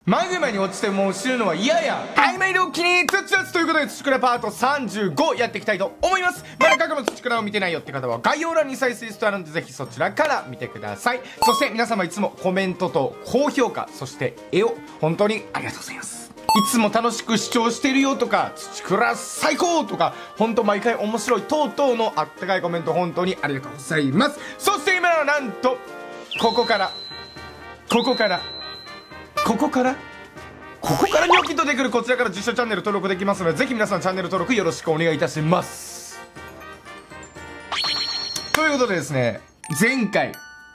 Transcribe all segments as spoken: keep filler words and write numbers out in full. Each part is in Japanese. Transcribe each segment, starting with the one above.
前ぐ前に落ちてもう死ぬのは嫌や。曖昧の気に土つということで、土倉パートさんじゅうごやっていきたいと思います。まだ過去の土倉を見てないよって方は概要欄に再生リストあるので、ぜひそちらから見てください。そして皆様いつもコメントと高評価、そして絵を本当にありがとうございます。いつも楽しく視聴してるよとか、土倉最高とか、本当毎回面白い等々のあったかいコメント本当にありがとうございます。そして今はなんと、ここから、ここから、ここからここからニョキッと出てくるこちらから実写チャンネル登録できますので、ぜひ皆さんチャンネル登録よろしくお願いいたします。ということでですね、前回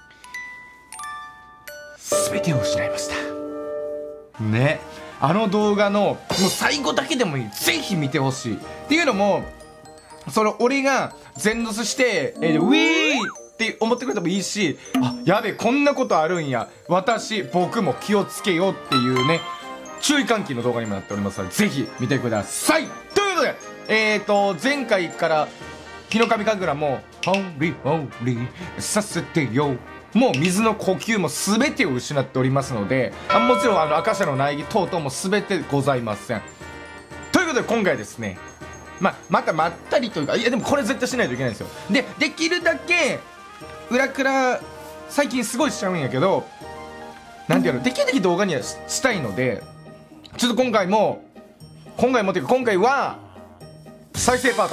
全てを失いましたね。あの動画のもう最後だけでもいい、ぜひ見てほしいっていうのも、その俺が全ロスしてえー、ウィーって思ってくれてもいいし、あ、やべえこんなことあるんや、私僕も気をつけようっていうね、注意喚起の動画にもなっておりますので、ぜひ見てください。ということで、えーと前回から日の神神楽もホーリーホーリーさせてよ、もう水の呼吸も全てを失っておりますので、あもちろんあの赤社の苗木等々も全てございません。ということで今回ですね、ままたまったりというか、いやでもこれ絶対しないといけないんですよ。でできるだけ裏クラ最近すごいしちゃうんやけど、なんていうの、できるだけ動画には し, したいので、ちょっと今回も今回もっていうか今回は再生パート、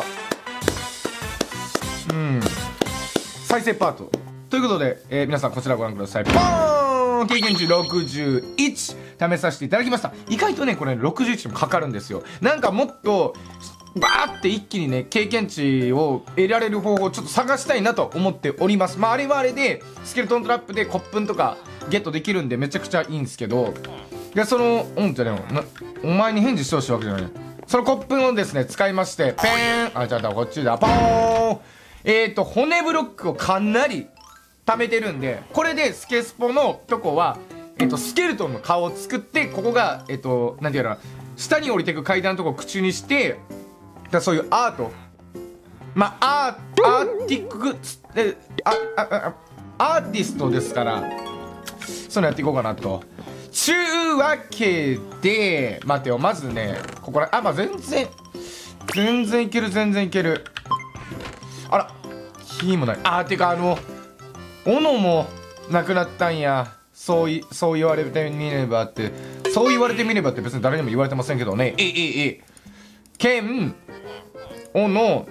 うん再生パートということで、えー、皆さんこちらご覧ください。ポーン経験値ろくじゅういち試させていただきました。意外とねこれろくじゅういちもかかるんですよ。なんかもっとバーって一気にね経験値を得られる方法をちょっと探したいなと思っております。まああれはあれでスケルトントラップでコップンとかゲットできるんでめちゃくちゃいいんですけど、いやそのうんじゃねえよ、お前に返事してほしいわけじゃない。そのコップンをですね使いまして、ペーン、あ、じゃあこっちだ、ポーン、えーと骨ブロックをかなり貯めてるんで、これでスケスポのとこはえっとスケルトンの顔を作って、ここがえっとなんていうの、下に降りていく階段のとこを口にして、だそういうアート、まあアーアーティックえあああアーティストですから、そういうのやっていこうかなと。ちゅうわけで、待てよ、まずねここら、あ、まあ全然全然いける、全然いける。あら火もない。あーてかあの斧もなくなったんや。そういそう言われてみればって、そう言われてみればって別に誰にも言われてませんけどね。ええええ剣、斧、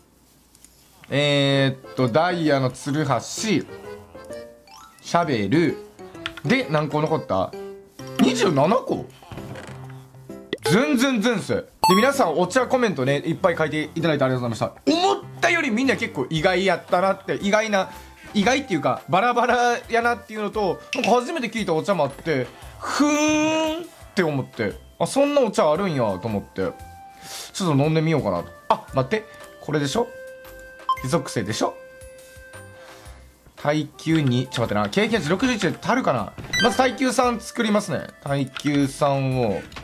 えー、っとダイヤのつるはし、シャベルで何個残った？にじゅうななこ。全然前世で、皆さんお茶コメントねいっぱい書いていただいてありがとうございました。思ったよりみんな結構意外やったなって、意外な意外っていうかバラバラやなっていうのと、なんか初めて聞いたお茶もあって、ふーんって思って、あ、そんなお茶あるんやと思って、ちょっと飲んでみようかなと。あ、待って、これでしょ、非属性でしょ、耐久に、ちょっと待ってな、経験値ろくじゅういちで足るかな。まず耐久さん作りますね。耐久さんを、ん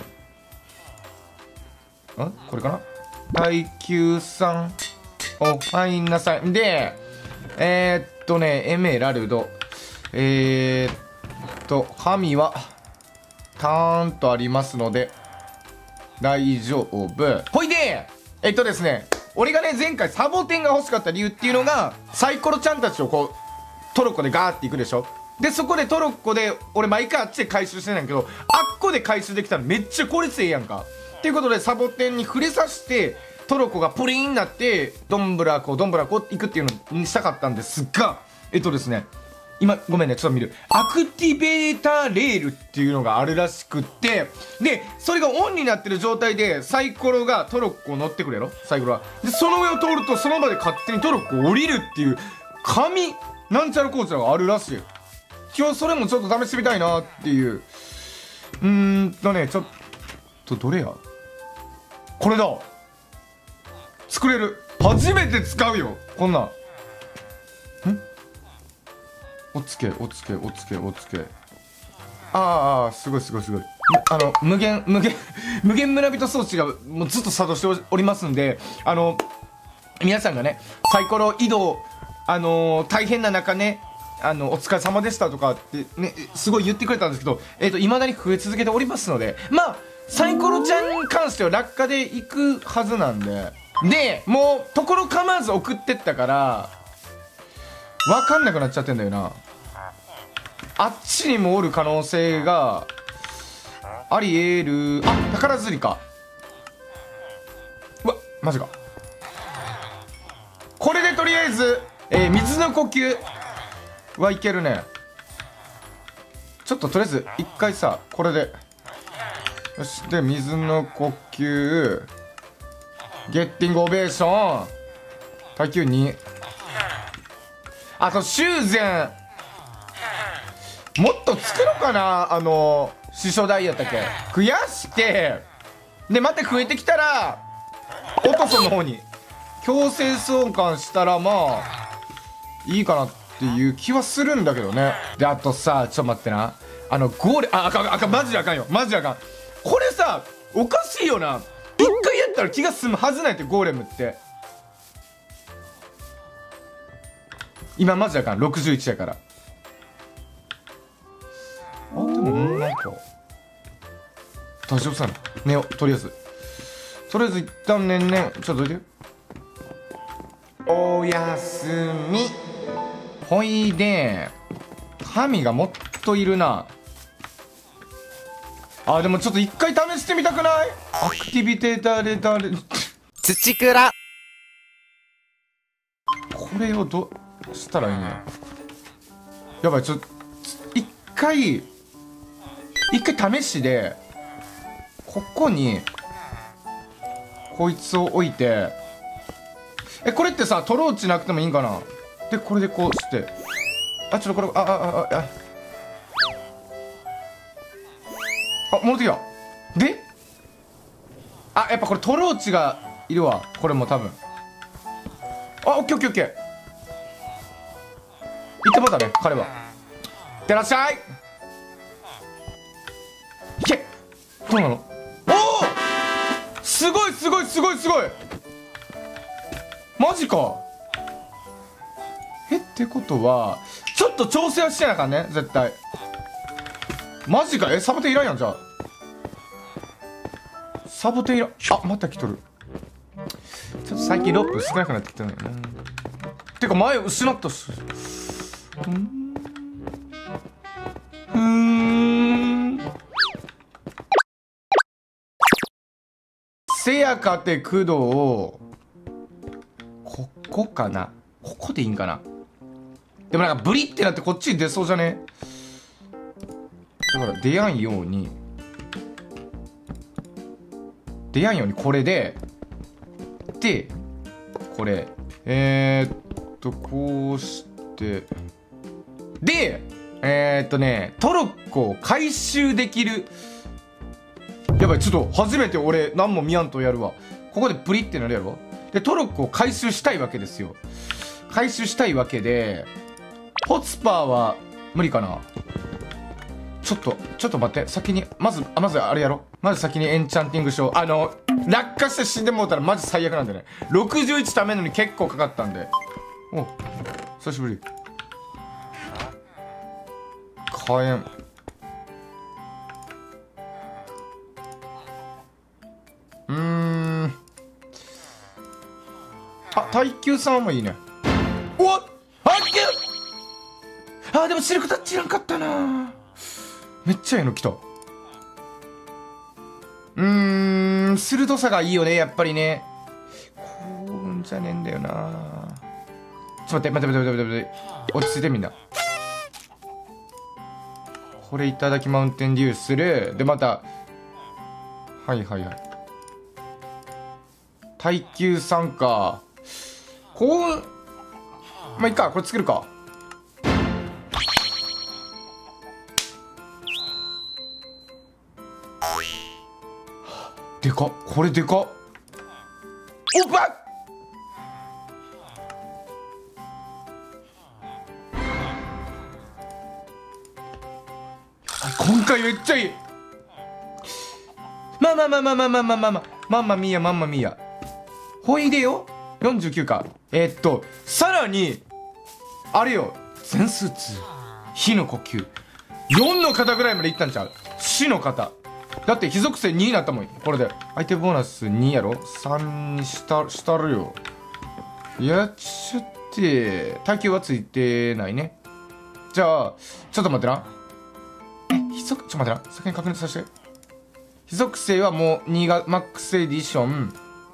これかな、耐久さんを入んなさい。でえー、っとねエメラルド、えー、っと神はターンとありますので大丈夫。ほいでえっとですね、俺がね前回サボテンが欲しかった理由っていうのが、サイコロちゃんたちをこうトロッコでガーっていくでしょ。でそこでトロッコで俺毎回あっちで回収してないんだけど、あっこで回収できたらめっちゃ効率ええやんかっていうことで、サボテンに触れさせてトロッコがプリンになってどんぶらこうどんぶらこういくっていうのにしたかったんですが、えっとですね今ごめんねちょっと見る、アクティベーターレールっていうのがあるらしくって、でそれがオンになってる状態でサイコロがトロッコを乗ってくれろ、サイコロはでその上を通るとその場で勝手にトロッコを降りるっていう神なんちゃらこうちゃらがあるらしい。今日それもちょっと試してみたいなっていう。うーんとねちょっとどれや、これだ、作れる、初めて使うよこんなん。んおつけおつけおつけおつけ、ああすごいすごいすごい、あの無限無限無限村人装置がもうずっと作動しておりますんで、あの皆さんがねサイコロ移動、あのー、大変な中ねあのお疲れ様でしたとかってねすごい言ってくれたんですけど、えっと未だに増え続けておりますので、まあサイコロちゃんに関しては落下でいくはずなんで、でもうところ構わず送ってったから分かんなくなっちゃってんだよな。あっちにもおる可能性があり得る。あ、宝釣りか。うわマジか。これでとりあえず、えー、水の呼吸はいけるね。ちょっととりあえず一回さこれでよし。で水の呼吸ゲッティングオベーション耐久に。あと修繕もっと作ろうかな。あの師匠代やったっけ増やしてでまた増えてきたらオトソの方に強制送還したらまあいいかなっていう気はするんだけどね。であとさちょっと待ってな、あのゴーレああかんあかんマジであかんよマジであかん。これさおかしいよな。一回やったら気が済むはずないってゴーレムって今マジであかんろくじゅういちやから。あでもなんか大丈夫さな寝よう。とりあえずとりあえず一旦ねんねんちょっとどいてよ。おやすみ。ほいで神がもっといるな。あでもちょっと一回試してみたくない？アクティビテーターで誰土倉。 これをどうしたらいいんや。やばいちょっと一回一回試しでここにこいつを置いて、えこれってさトローチなくてもいいんかな。でこれでこうして、あちょっとこれあああああ戻ってきた。であやっぱこれトローチがいるわ。これも多分あオッケーオッケーオッケーいってもうたね彼は。いってらっしゃい。いけどうなの。おおすごいすごいすごいすごいマジか。えってことはちょっと調整はしてなあかんね絶対。マジか。えサボテンいらんやん。じゃあサボテンいらん。あまた来とる。ちょっと最近ロープ少なくなってきたのよな。てか前失ったっす。うんうーんせやかて工藤をここかな。ここでいいんかな。でもなんかブリってなってこっちに出そうじゃね。だから出やんように出やんようにこれででこれえー、っとこうしてでえー、っとねトロッコを回収できる。やばいちょっと初めて俺何も見やんとやるわ。ここでブリってなるやろ。でトロッコを回収したいわけですよ。回収したいわけでホツパーは無理かな。ちょっとちょっと待って。先にまずあまずあれやろ。まず先にエンチャンティングしよう。あの落下して死んでもうたらマジ最悪なんでね。ろくじゅういちためるのに結構かかったんで。お久しぶり。火炎うーんあ耐久さんもいいね。おっあっけあでもシルクタッチいらんかったな。めっちゃいいの来た。うーん鋭さがいいよねやっぱりね。こうんじゃねえんだよな。ちょっと待って待って待って待って待って落ち着いてみんな。これいただきマウンテンデューする。でまたはいはいはい耐久さんか。こうまあいいかこれ作るか。でかっこれでかっ。おっばっ今回めっちゃいい。まあまあまあまあまあまあまあまあまあまんまみーやまんまみーやほいでよよんじゅうきゅうか。えー、っとさらにあれよ全数通火の呼吸よんの方ぐらいまでいったんちゃう。死の方だって火属性にになったもん。これで相手ボーナスにやろ、さんにしたしたるよ。やっちゃって、耐久はついてないね。じゃあちょっと待ってな。え火属ちょっと待ってな、先に確認させて。火属性はもうにがマックスエディション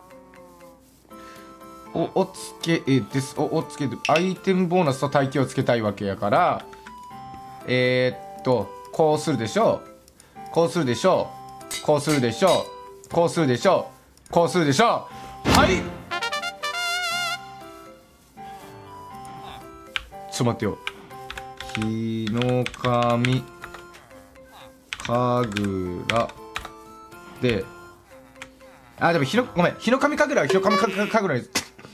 おおつけです。おおつけでアイテムボーナスと耐久をつけたいわけやから、えー、っとこうするでしょう、こうするでしょう、こうするでしょう、こうするでしょう、こうするでしょう。はい、ちょっと待ってよ。日の神神楽で、あでも日のごめん日の神神楽は日の神神楽です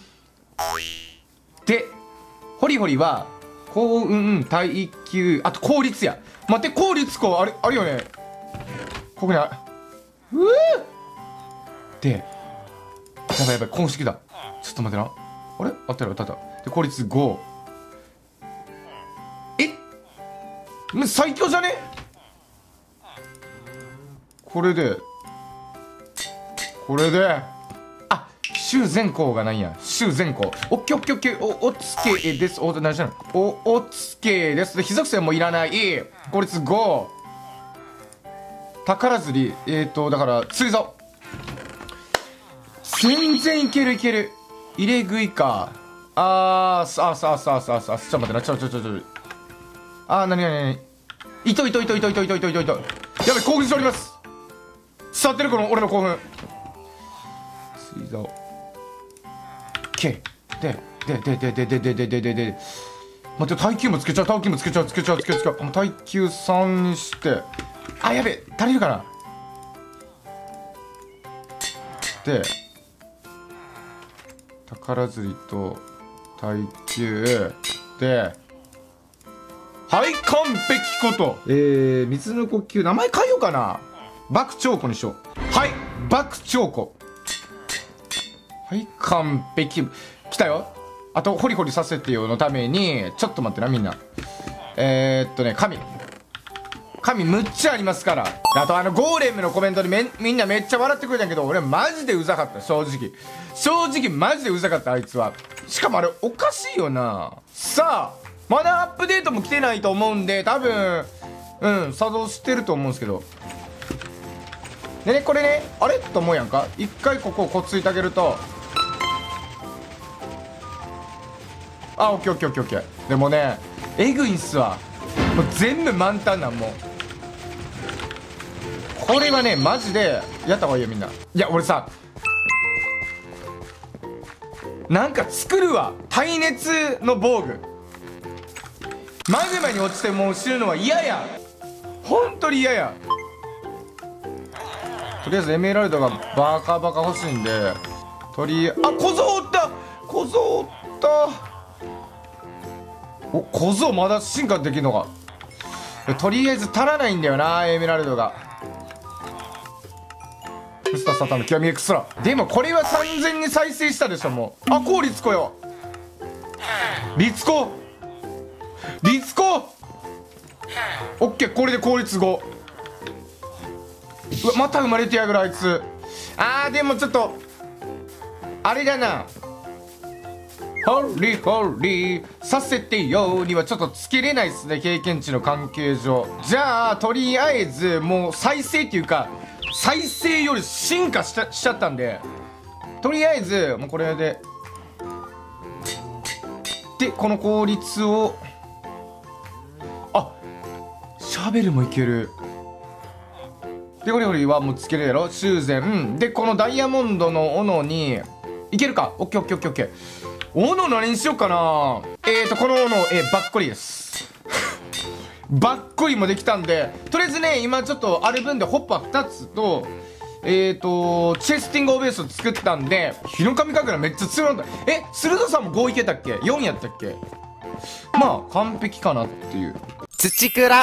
で、ホリホリは幸運耐久、あと効率や。待って、効率こうあれあるよね、ここにある。うーで、やばいやばい、公式だ。ちょっと待ってな、あれあったよ、あったあった。で効率ご。え最強じゃねこれで、これで、あ、周全項がないや。周全項。オッケーオッケーオッケー。お、おつけです。お、何してんの？お、おつけです。で、火属性もいらない。効率ご。宝釣り。えーと、だから、釣り竿。全然いけるいける。入れ食いか。あー、さあさあさあさあさあ。ちょっと待ってな。ちょちょちょちょ。あー、なになになに。いといといといといといといといといと。やべ、興奮しております。伝わってるこの俺の興奮。釣り竿。K。で、で、で、で、で、で、で、で、で、で、で。待って、耐久もつけちゃう、耐久もつけちゃう、つけちゃう、つけちゃう。もう耐久さんにして。あ、やべ、足りるかな。で、宝釣りと耐久で、はい、完璧こと。えー、水の呼吸、名前変えようかな。爆長子にしよう。はい、爆長子。はい、完璧。来たよ。あと、ホリホリさせてよのために、ちょっと待ってな、みんな。えー、っとね、神。神むっちゃありますから。あと、あの、ゴーレムのコメントでめみんなめっちゃ笑ってくれたけど、俺マジでうざかった、正直。正直マジでうざかった、あいつは。しかもあれ、おかしいよな。さあ、まだアップデートも来てないと思うんで、多分、うん、作動してると思うんですけど。でね、これね、あれと思うやんか。一回ここをこっついてあげると、あ、オッケーオッケーオッケーオッケー。でもね、えぐいんすわ。もう全部満タンなん、もう。これはね、マジで、やった方がいいよ、みんな。いや、俺さ、なんか作るわ。耐熱の防具。マグマに落ちてもう死ぬのは嫌や。ほんとに嫌や。とりあえずエメラルドがバカバカ欲しいんで、とりあえず、あ、小僧おった、小僧おった。お、小僧まだ進化できるのか。とりあえず足らないんだよな、エメラルドが。ミスターサタンの極みエクストラ。でもこれはさんぜんに再生したでしょ、もう。あ、こうリツコよ。リツコリツコオッケー、これで効率ご。うわ、また生まれてやがる、あいつ。あー、でもちょっとあれだな。ホリホリさせてよにはちょっとつけれないっすね、経験値の関係上。じゃあとりあえずもう再生っていうか再生より進化しちゃ、しちゃったんで、とりあえずもうこれででこの効率を、あ、シャベルもいける。でホリホリはもうつけるやろ、修繕でこのダイヤモンドの斧にいけるか。オッケーオッケーオッケーオッケー。斧何にしようかな。えーとこの斧、えー、ばっこりですばっこりもできたんで、とりあえずね今ちょっとある分でホッパーふたつとえーとチェスティングオベースを作ったんで、日の神神楽めっちゃ強いんだ。え、鋭さもごいけたっけ、よんやったっけ。まあ完璧かなっていう。 土倉。 い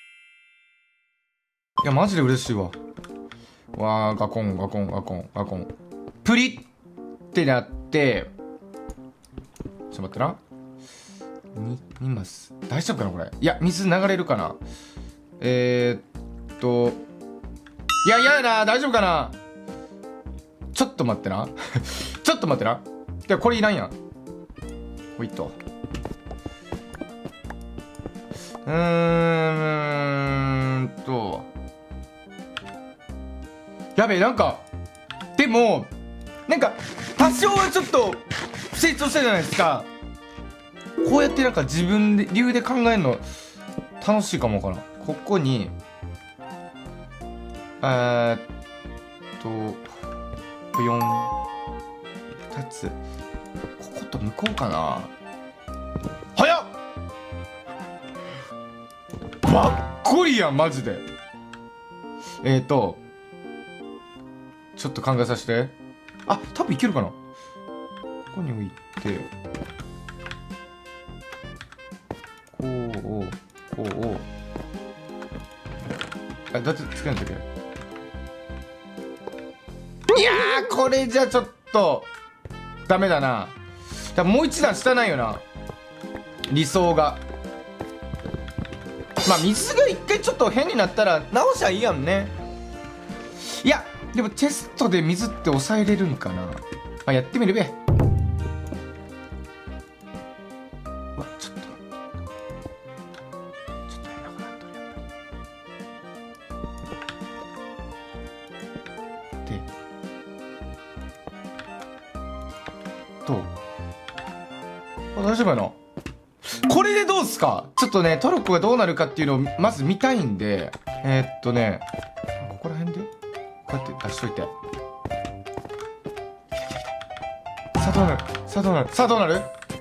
やマジで嬉しいわ。わー、ガコンガコンガコンガコンプリってなって、ちょっと待ってな。 ににマス大丈夫かなこれ。いや水流れるかな。えー、っといや嫌やな。大丈夫かな。ちょっと待ってなちょっと待ってな。でこれいらんやん。ほいっとうーんとやべえ。なんかでもなんか多少はちょっと成長したじゃないですか。こうやってなんか自分で理由で考えるの楽しいかもかな。ここにえーっとよんふたつここと向こうかな。早っばっこりやんマジで。えーっとちょっと考えさせて。あ、多分いけるかな。ここに置いてこうこうあ、どうやってつけるんだっけ。いやーこれじゃちょっとダメだな。だもう一段下ないよな理想が。まあ水が一回ちょっと変になったら直しゃいいやんね。いやでもテストで水って抑えれるんかな。まあやってみるべ。うわちょっとちょっと変なくなったでどう。あ大丈夫やな。これでどうすか。ちょっとねトルコがどうなるかっていうのをまず見たいんで、えー、っとねここら辺でこうやって出しといて。さあどうなるさあどうなるさあどうなる。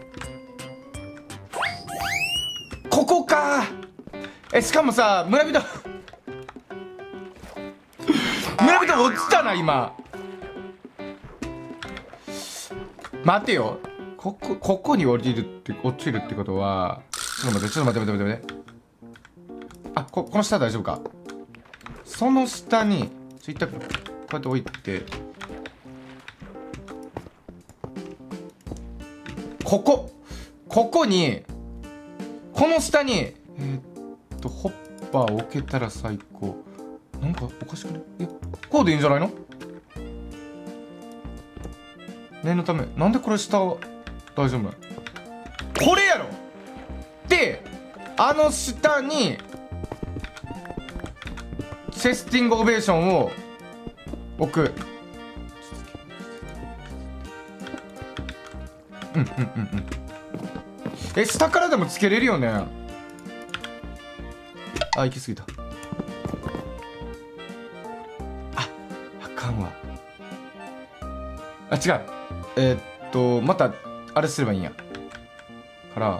ここか。えしかもさ村人村人落ちたな今。待てよ。ここここに降りるって落ちるってことはちょっと待ってちょっと待って待って待って待って。あここの下大丈夫か。その下にちょいったこうやって置いてここここにこの下にえー、っとホッパーを置けたら最高。なんかおかしくない。えこうでいいんじゃないの。念のためなんでこれ下大丈夫なの。これやろ。であの下にチェスティングオベーションを置く。うんうんうんうんえ下からでもつけれるよね。あ行き過ぎた。ああかんわ。あ違うえー、っとまたあれすればいいんやから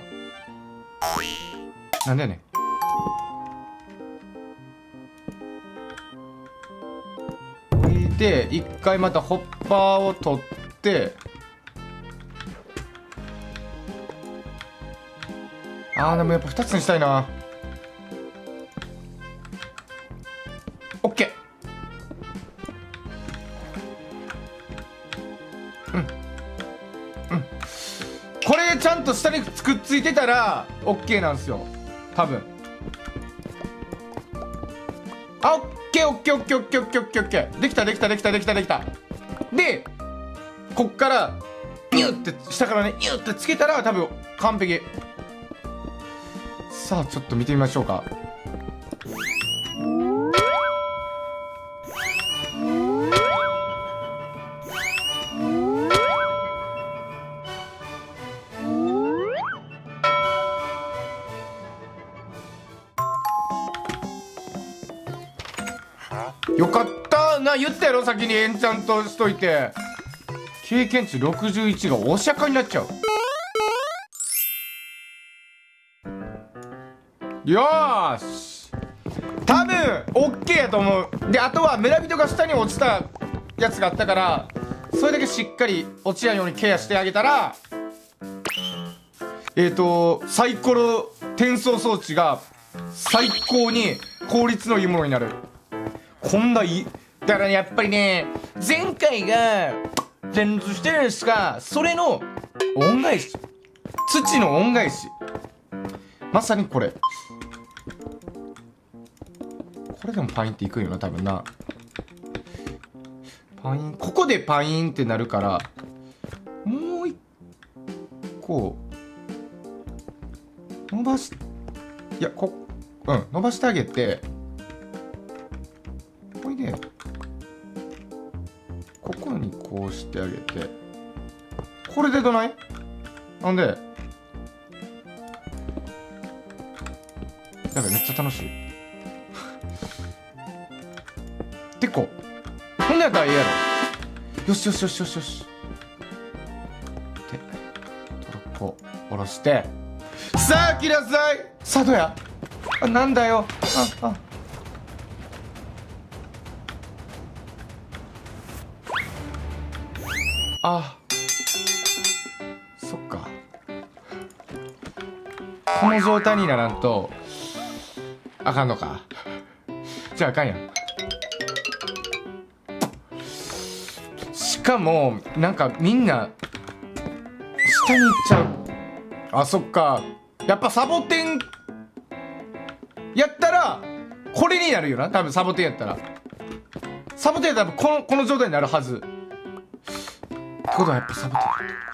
なんだよね。で一回またホッパーを取ってあーでもやっぱふたつにしたいな。オッケー。うんうんこれちゃんと下にくっついてたらオッケーなんですよ多分。あオッケーオッケーオッケーオッケーオッケーオッケーオッケーできたできたできたできたできた。でこっからニューって下からねニューってつけたら多分完璧。さあちょっと見てみましょうか。よかったな言ったやろ先にエンチャントしといて。経験値ろくじゅういちがお釈迦になっちゃう。よーし多分 OK やと思う。であとは村人が下に落ちたやつがあったからそれだけしっかり落ちないようにケアしてあげたらえーとサイコロ転送装置が最高に効率のいいものになる。こんないいだから、ね、やっぱりね前回が全滅してるんですがそれの恩返し土の恩返しまさにこれ。これでもパインっていくんよな、多分な。パイン、ここでパインってなるから、もう一個、伸ばし、いや、こ、うん、伸ばしてあげて、ほいで、ここにこうしてあげて、これでどない？なんで、やべ、めっちゃ楽しい。でこう。ほんでやったらええやろ。よしよしよしよしよし。で、トロッコ下ろして。さあ、来なさい。さあ、どうや？あ、なんだよ。あ、あ。あ。そっか。この状態にならんと、あかんのか。じゃああかんやん。しかも、なんかみんな、下に行っちゃう。あ、そっか。やっぱサボテン、やったら、これになるよな。多分サボテンやったら。サボテンやったらこの、この状態になるはず。ってことはやっぱサボテン。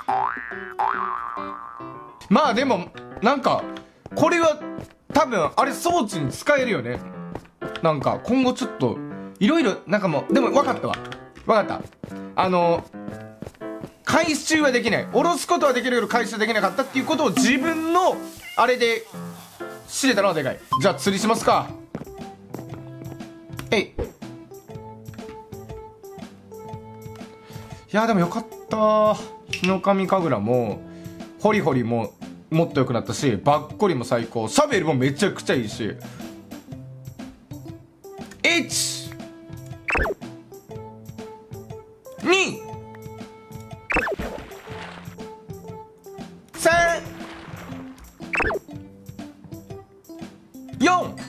まあでも、なんか、これは、多分、あれ装置に使えるよね。なんか、今後ちょっと、いろいろ、なんかもう、でも分かったわ。分かった。あの、回収はできない。下ろすことはできるけど回収できなかったっていうことを自分の、あれで、知れたのはでかい。じゃあ釣りしますか。えい。いや、でもよかった。日の神神楽も、ホリホリも、もっと良くなったし、バッコリも最高。シャベルもめちゃくちゃいいし。いち に さん よん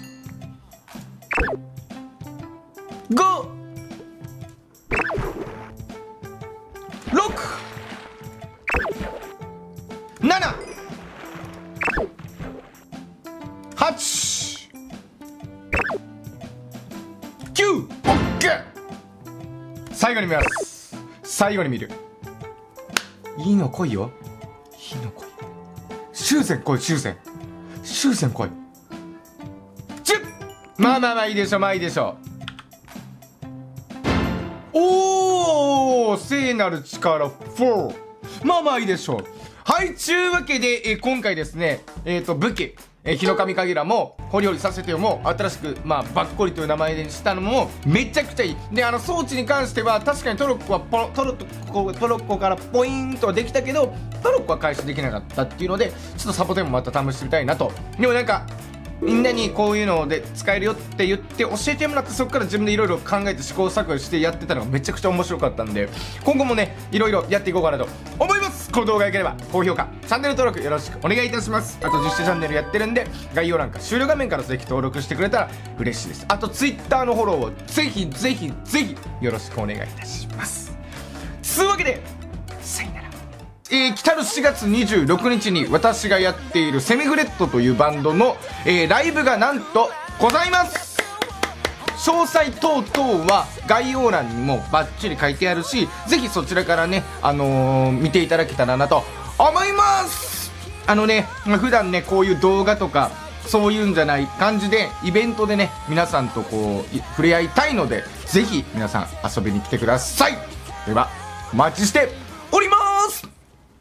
ご ろく なな はち きゅう オッケー。最後に見ます。最後に見る。いいの来いよ。いいの来い。終戦来い、終戦。終戦来い。じゅう。まあまあまあいいでしょ、まあいいでしょ。おー、聖なる力よん。まあまあいいでしょう。はい、ちゅうわけで、えー、今回ですね、えっと、武器、えー、日の神神楽も、ホリホリさせてよも、新しく、まあ、バッコリという名前にしたのも、めちゃくちゃいい。で、あの、装置に関しては、確かにトロッコはポロ、トロッコ、トロッコからポイントはできたけど、トロッコは回収できなかったっていうので、ちょっとサボテンもまた試してみたいなと。でもなんか、みんなにこういうので使えるよって言って教えてもらって、そこから自分でいろいろ考えて試行錯誤してやってたのがめちゃくちゃ面白かったんで、今後もねいろいろやっていこうかなと思います。この動画が良ければ高評価、チャンネル登録よろしくお願いいたします。あとじゅっ種チャンネルやってるんで、概要欄か終了画面からぜひ登録してくれたら嬉しいです。あと Twitter のフォローをぜひぜひぜひよろしくお願いいたします。つうわけで、さよなら。えー、来たるしがつにじゅうろくにちに私がやっているセミフレットというバンドの、えー、ライブがなんとございます。詳細等々は概要欄にもバッチリ書いてあるし、ぜひそちらからね、あのー、見ていただけたらなと思います。あのね、普段ねこういう動画とかそういうんじゃない感じでイベントでね皆さんとこう触れ合いたいので、ぜひ皆さん遊びに来てください。ではお待ちして